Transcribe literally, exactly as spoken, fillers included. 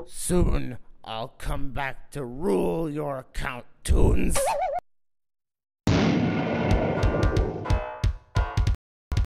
Soon I'll come back to rule your account, Toons.